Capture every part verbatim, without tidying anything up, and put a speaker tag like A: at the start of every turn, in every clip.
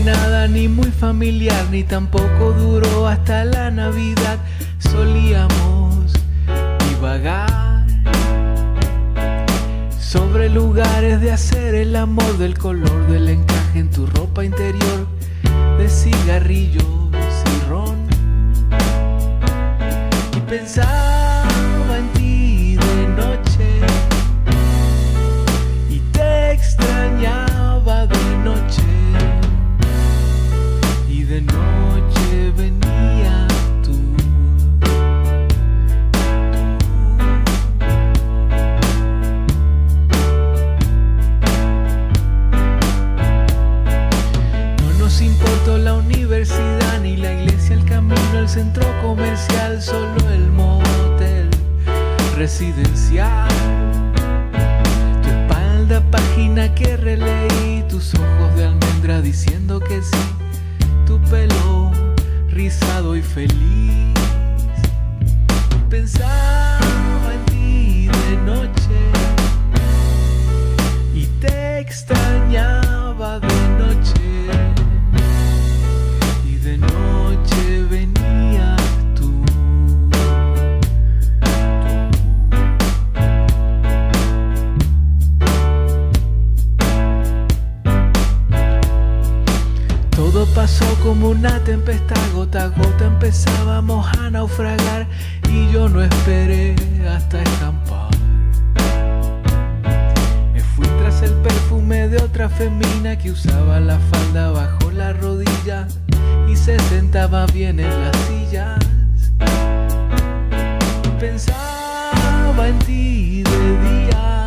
A: nada, ni muy familiar, ni tampoco duró hasta la Navidad. Solíamos divagar sobre lugares de hacer el amor, del color del encaje en tu ropa interior, de cigarrillos y ron. Y pensaba en ti de noche y te extrañaba de noche, y de noche venía tú. No nos importó la universidad, ni la iglesia, el camino, el centro comercial, solo el motel residencial. Tu espalda, página que releí, tus ojos de almendra diciendo que sí, tu pelo rizado y feliz. Pensaba en ti de noche y te extrañaba de noche, y de noche venías tú. Todo pasó como una tempestad, gota a gota empezábamos a naufragar, y yo no esperé hasta escampar. Me fui tras el perfume de otra femina que usaba la falda bajo la rodilla y se sentaba bien en las sillas. Pensaba en ti de día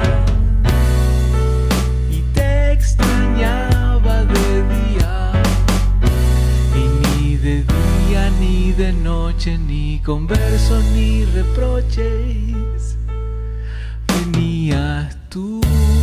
A: y te extrañaba de día, y ni de día ni de noche, ni con versos ni reproches, venías tú.